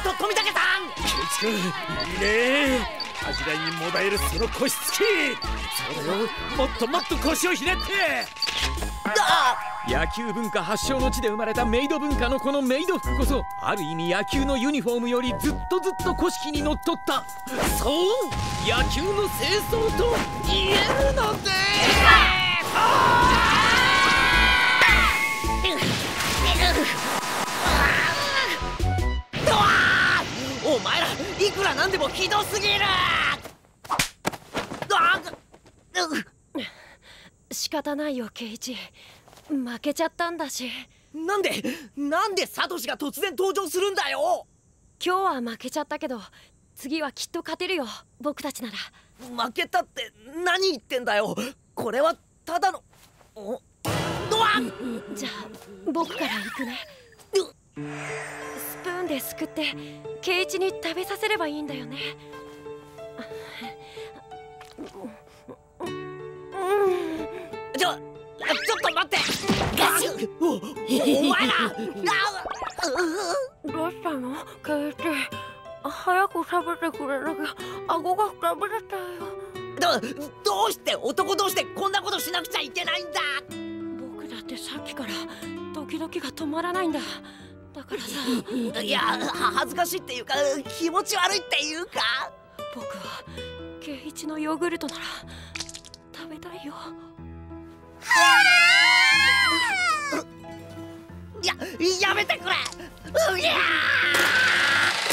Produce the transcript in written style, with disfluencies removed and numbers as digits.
と富武さん。 圭一君、いいね。恥じらいにもだえるその腰つき。そうだよ、もっともっと腰をひねって。野球文化発祥の地で生まれたメイド文化のこのメイド服こそ、ある意味野球のユニフォームよりずっと古式にのっとった、そう野球の清掃と言えるのです。 お前らいくらなんでもひどすぎる。 仕方ないよ圭一、負けちゃったんだし。 なんでサトシが突然登場するんだよ。 今日は負けちゃったけど次はきっと勝てるよ、僕たちなら。 負けたって何言ってんだよ。これはただのじゃあ僕から行くね。スプーンですくって圭一に食べさせればいいんだよね。 ちょっと待って。お前らどうしたの圭一、早く食べてくれなきゃ顎が食べれたよ。 どうして男同士でこんなことしなくちゃいけないんだ。 僕だってさっきからドキドキが止まらないんだ。だからさ。 いや、恥ずかしいっていうか気持ち悪いっていうか。 僕は圭一のヨーグルトなら食べたいよ。 やめてくれ。